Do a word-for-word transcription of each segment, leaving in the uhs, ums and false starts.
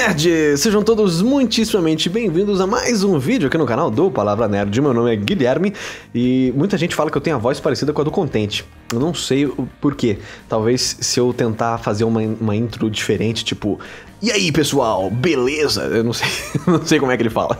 Nerd! Sejam todos muitíssimamente bem-vindos a mais um vídeo aqui no canal do Palavra Nerd. Meu nome é Guilherme e muita gente fala que eu tenho a voz parecida com a do Contente. Eu não sei o porquê. Talvez se eu tentar fazer uma, uma intro diferente, tipo... E aí, pessoal? Beleza? Eu não sei, não sei como é que ele fala.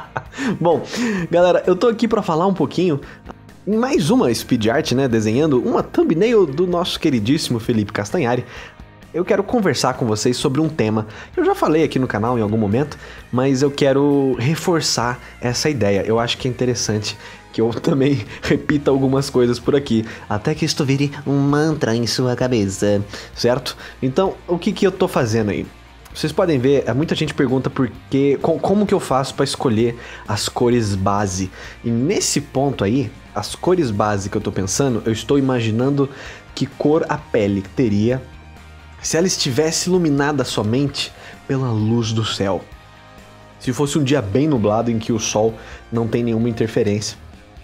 Bom, galera, eu tô aqui pra falar um pouquinho... em mais uma speed art, né, desenhando uma thumbnail do nosso queridíssimo Felipe Castanhari. Eu quero conversar com vocês sobre um tema que eu já falei aqui no canal em algum momento, mas eu quero reforçar essa ideia. Eu acho que é interessante que eu também repita algumas coisas por aqui, até que isto vire um mantra em sua cabeça, certo? Então, o que que eu tô fazendo aí? Vocês podem ver, muita gente pergunta por que, como que eu faço para escolher as cores base. E nesse ponto aí, as cores base que eu tô pensando, eu estou imaginando que cor a pele teria se ela estivesse iluminada somente pela luz do céu. Se fosse um dia bem nublado em que o sol não tem nenhuma interferência.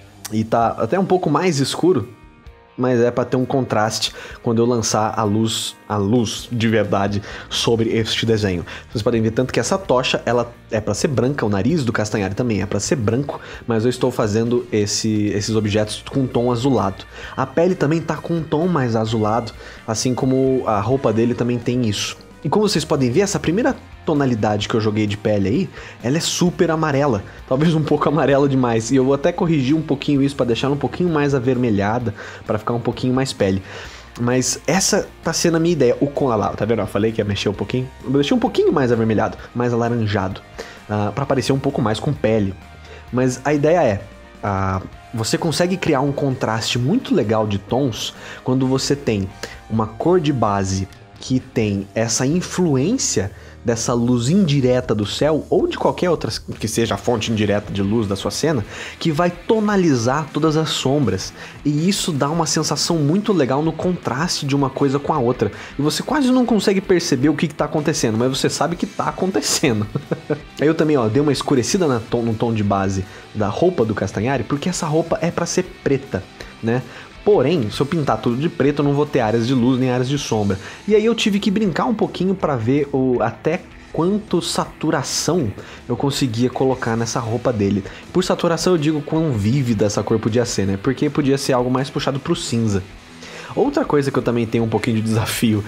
E tá até um pouco mais escuro, mas é para ter um contraste quando eu lançar a luz, a luz de verdade sobre este desenho. Vocês podem ver tanto que essa tocha, ela é para ser branca, o nariz do Castanhari também é para ser branco, mas eu estou fazendo esse, esses objetos com um tom azulado. A pele também tá com um tom mais azulado, assim como a roupa dele também tem isso. E como vocês podem ver, essa primeira tonalidade que eu joguei de pele aí, ela é super amarela, talvez um pouco amarela demais, e eu vou até corrigir um pouquinho isso para deixar ela um pouquinho mais avermelhada, para ficar um pouquinho mais pele. Mas essa tá sendo a minha ideia, o com lá, tá vendo? Eu falei que ia mexer um pouquinho, eu deixei um pouquinho mais avermelhado, mais alaranjado, uh, para parecer um pouco mais com pele. Mas a ideia é, uh, você consegue criar um contraste muito legal de tons quando você tem uma cor de base que tem essa influência dessa luz indireta do céu, ou de qualquer outra que seja a fonte indireta de luz da sua cena, que vai tonalizar todas as sombras. E isso dá uma sensação muito legal no contraste de uma coisa com a outra. E você quase não consegue perceber o que está acontecendo, mas você sabe que está acontecendo. Aí eu também ó, dei uma escurecida na tom, no tom de base da roupa do Castanhari, porque essa roupa é para ser preta, né? Porém, se eu pintar tudo de preto, eu não vou ter áreas de luz nem áreas de sombra. E aí eu tive que brincar um pouquinho para ver o, até quanto saturação eu conseguia colocar nessa roupa dele. Por saturação eu digo quão vívida essa cor podia ser, né? Porque podia ser algo mais puxado pro cinza. Outra coisa que eu também tenho um pouquinho de desafio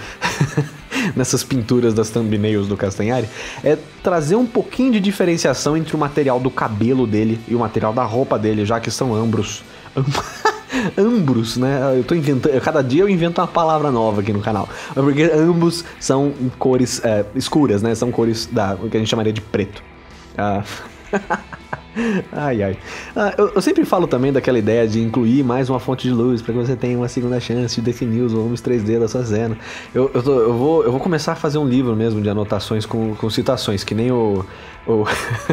nessas pinturas das thumbnails do Castanhari é trazer um pouquinho de diferenciação entre o material do cabelo dele e o material da roupa dele, já que são ambros... ambros, né? Eu tô inventando, cada dia eu invento uma palavra nova aqui no canal. Porque ambos são cores é, escuras, né? São cores da o que a gente chamaria de preto. Ah. Ai, ai. Ah, eu, eu sempre falo também daquela ideia de incluir mais uma fonte de luz para que você tenha uma segunda chance de definir os volumes três D da sua cena. Eu, eu, tô, eu, vou, eu vou começar a fazer um livro mesmo de anotações com, com citações, que nem o... o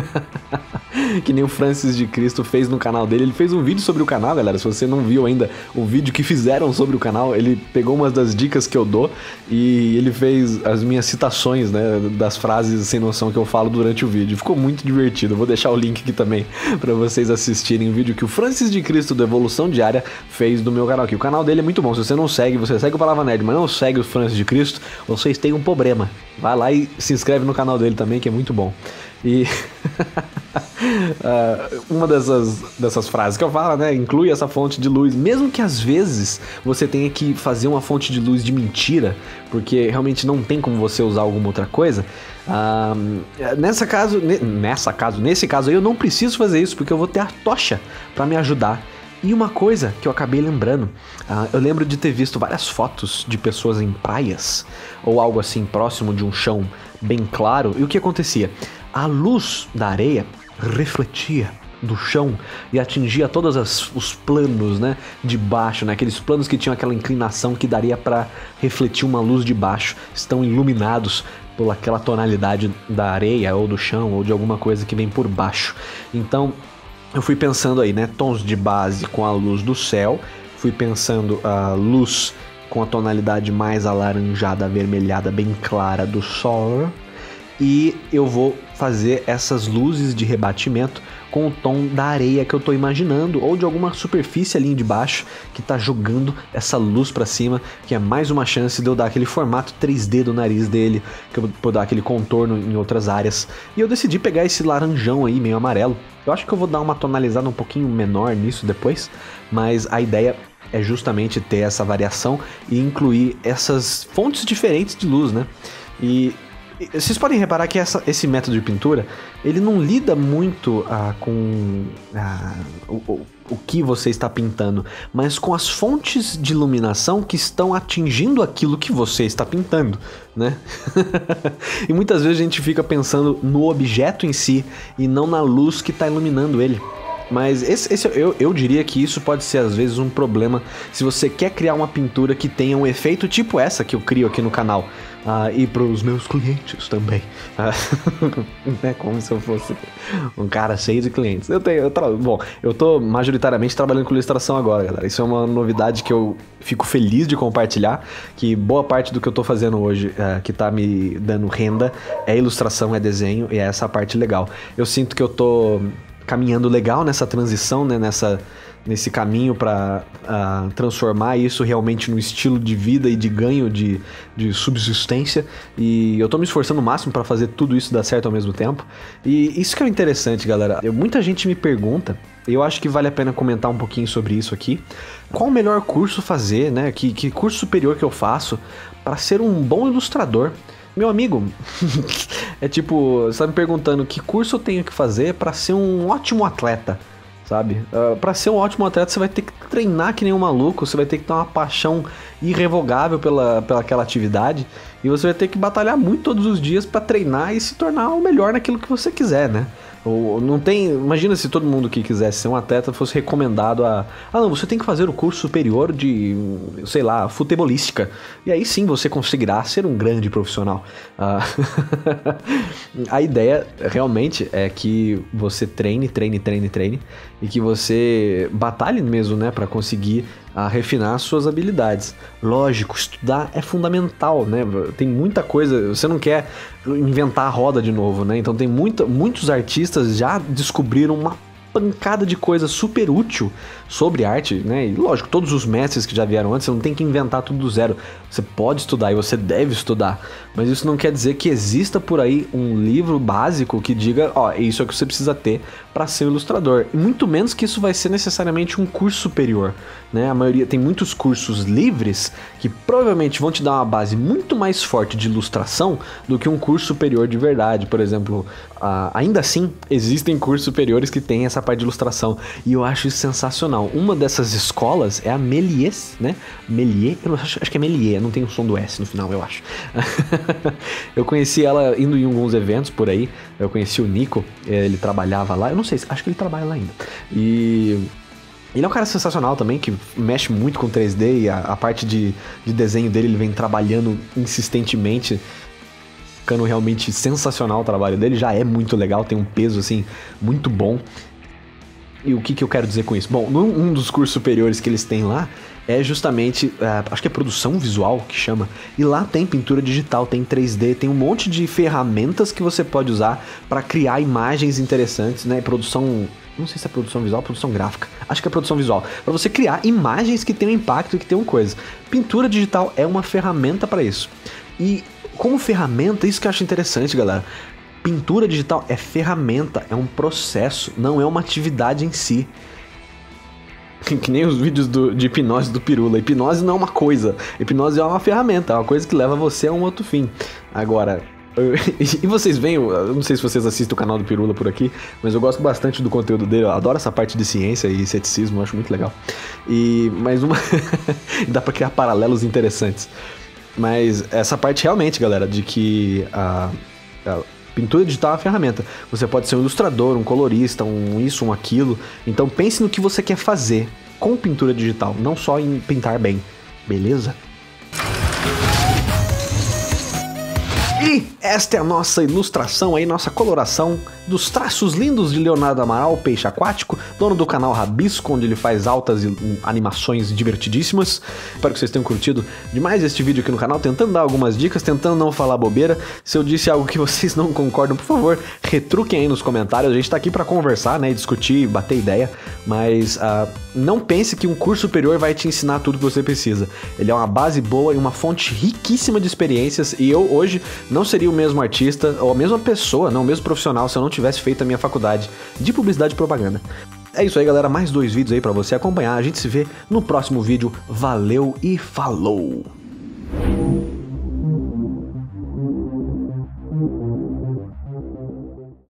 que nem o Francis de Cristo fez no canal dele. Ele fez um vídeo sobre o canal, galera. Se você não viu ainda o vídeo que fizeram sobre o canal, ele pegou umas das dicas que eu dou e ele fez as minhas citações, né, das frases sem noção que eu falo durante o vídeo. Ficou muito divertido. Eu vou deixar o link aqui também para vocês assistirem o vídeo que o Francis de Cristo do Evolução Diária fez do meu canal aqui. O canal dele é muito bom. Se você não segue, você segue o Palavra Nerd, mas não segue o Francis de Cristo, vocês têm um problema. Vai lá e se inscreve no canal dele também, que é muito bom. E uh, uma dessas, dessas frases que eu falo, né, inclui essa fonte de luz, mesmo que às vezes você tenha que fazer uma fonte de luz de mentira, porque realmente não tem como você usar alguma outra coisa. Uh, nessa caso, nessa caso, nesse caso aí eu não preciso fazer isso, porque eu vou ter a tocha para me ajudar. E uma coisa que eu acabei lembrando, uh, eu lembro de ter visto várias fotos de pessoas em praias, ou algo assim próximo de um chão bem claro, e o que acontecia? A luz da areia refletia do chão e atingia todos as, os planos, né, de baixo, né, aqueles planos que tinham aquela inclinação que daria para refletir uma luz de baixo, estão iluminados por aquela tonalidade da areia ou do chão ou de alguma coisa que vem por baixo. Então eu fui pensando aí, né, tons de base com a luz do céu, fui pensando a luz com a tonalidade mais alaranjada, avermelhada, bem clara do sol. e eu vou fazer essas luzes de rebatimento com o tom da areia que eu tô imaginando, ou de alguma superfície ali de baixo que tá jogando essa luz pra cima, que é mais uma chance de eu dar aquele formato três D do nariz dele, que eu vou dar aquele contorno em outras áreas. E eu decidi pegar esse laranjão aí, meio amarelo. Eu acho que eu vou dar uma tonalizada um pouquinho menor nisso depois, mas a ideia é justamente ter essa variação e incluir essas fontes diferentes de luz, né? E vocês podem reparar que essa, esse método de pintura, ele não lida muito ah, com ah, o, o, o que você está pintando, mas com as fontes de iluminação que estão atingindo aquilo que você está pintando, né? E muitas vezes a gente fica pensando no objeto em si e não na luz que está iluminando ele. Mas esse, esse, eu, eu diria que isso pode ser às vezes um problema se você quer criar uma pintura que tenha um efeito tipo essa que eu crio aqui no canal. Uh, e para os meus clientes também. Uh, é como se eu fosse um cara cheio de clientes. Eu tenho, eu tra... Bom, eu tô majoritariamente trabalhando com ilustração agora, galera. Isso é uma novidade que eu fico feliz de compartilhar, que boa parte do que eu tô fazendo hoje, uh, que tá me dando renda, é ilustração, é desenho, e é essa parte legal. Eu sinto que eu tô caminhando legal nessa transição, né, nessa... nesse caminho para uh, transformar isso realmente no estilo de vida e de ganho de, de subsistência, e eu tô me esforçando o máximo para fazer tudo isso dar certo ao mesmo tempo. E isso que é interessante, galera. Eu, muita gente me pergunta, e eu acho que vale a pena comentar um pouquinho sobre isso aqui, qual o melhor curso fazer, né? Que, que curso superior que eu faço para ser um bom ilustrador? Meu amigo, é tipo, você tá me perguntando que curso eu tenho que fazer para ser um ótimo atleta, sabe? Uh, para ser um ótimo atleta você vai ter que treinar que nem um maluco, você vai ter que ter uma paixão irrevogável pela, pela aquela atividade, e você vai ter que batalhar muito todos os dias para treinar e se tornar o melhor naquilo que você quiser, né? Ou não tem, imagina se todo mundo que quisesse ser um atleta fosse recomendado a, ah não, você tem que fazer o curso superior de, sei lá, futebolística, e aí sim você conseguirá ser um grande profissional. Uh, a ideia realmente é que você treine, treine, treine, treine, e que você batalhe mesmo, né, para conseguir a refinar suas habilidades. Lógico, estudar é fundamental, né? Tem muita coisa, você não quer inventar a roda de novo, né? Então tem muita, muitos artistas já descobriram uma pancada de coisa super útil sobre arte, né? E lógico, todos os mestres que já vieram antes, você não tem que inventar tudo do zero. Você pode estudar e você deve estudar, mas isso não quer dizer que exista por aí um livro básico que diga, ó, isso é o que você precisa ter para ser um ilustrador. E muito menos que isso vai ser necessariamente um curso superior, né? A maioria tem muitos cursos livres que provavelmente vão te dar uma base muito mais forte de ilustração do que um curso superior de verdade. Por exemplo, uh, ainda assim, existem cursos superiores que têm essa parte de ilustração, e eu acho isso sensacional. Uma dessas escolas é a Méliès, né? Méliès, eu acho, acho que é Méliès, não tem o som do S no final, eu acho. Eu conheci ela indo em alguns eventos por aí, eu conheci o Nico, ele trabalhava lá, eu não sei, acho que ele trabalha lá ainda. E ele é um cara sensacional também, que mexe muito com três D, e a, a parte de, de desenho dele ele vem trabalhando insistentemente, ficando realmente sensacional o trabalho dele, já é muito legal, tem um peso assim muito bom. E o que, que eu quero dizer com isso? Bom, num, um dos cursos superiores que eles têm lá é justamente, uh, acho que é produção visual que chama, e lá tem pintura digital, tem três D, tem um monte de ferramentas que você pode usar para criar imagens interessantes, né? Produção, não sei se é produção visual ou produção gráfica, acho que é produção visual, para você criar imagens que tenham impacto e que tenham coisa. Pintura digital é uma ferramenta para isso. E como ferramenta, isso que eu acho interessante, galera. Pintura digital é ferramenta, é um processo, não é uma atividade em si. Que nem os vídeos do, de hipnose do Pirula. Hipnose não é uma coisa, hipnose é uma ferramenta, é uma coisa que leva você a um outro fim. Agora, eu, e vocês veem, eu não sei se vocês assistem o canal do Pirula por aqui, mas eu gosto bastante do conteúdo dele, eu adoro essa parte de ciência e ceticismo, eu acho muito legal. E mais uma... dá pra criar paralelos interessantes. Mas essa parte realmente, galera, de que a... a pintura digital é uma ferramenta. Você pode ser um ilustrador, um colorista, um isso, um aquilo. Então pense no que você quer fazer com pintura digital, não só em pintar bem. Beleza? E Esta é a nossa ilustração aí, nossa coloração dos traços lindos de Leonardo Amaral, peixe aquático, dono do canal Rabisco, onde ele faz altas animações divertidíssimas. Espero que vocês tenham curtido demais este vídeo aqui no canal, tentando dar algumas dicas, tentando não falar bobeira. Se eu disse algo que vocês não concordam, por favor, retruquem aí nos comentários. A gente tá aqui pra conversar, né, discutir, bater ideia, mas uh, não pense que um curso superior vai te ensinar tudo que você precisa. Ele é uma base boa e uma fonte riquíssima de experiências, e eu hoje não seria o mesmo artista, ou a mesma pessoa, não, o mesmo profissional, se eu não tivesse feito a minha faculdade de publicidade e propaganda. É isso aí, galera, mais dois vídeos aí pra você acompanhar. A gente se vê no próximo vídeo. Valeu e falou!